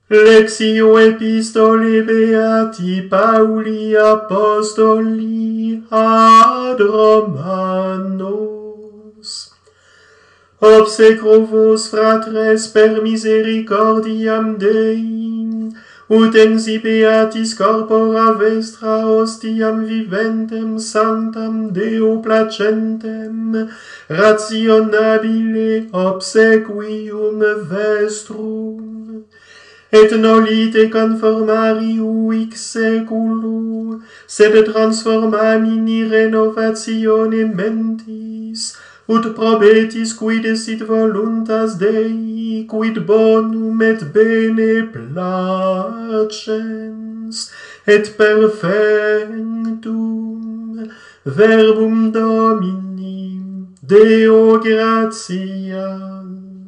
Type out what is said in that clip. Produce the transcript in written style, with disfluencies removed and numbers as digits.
Lectio epistolae beati Pauli apostoli ad Romanos. Obsecro vos, fratres, per misericordiam Dei, ut ensi beatis corpora vestra ostiam viventem sanctam Deo placentem rationabile obsequium vestrum, et nolite conformari uic seculo, sed transformamini renovatione mentis, ut probetis quid sit voluntas Dei, quid bonum et bene placens, et perfectum verbum Domini, Deo gratias.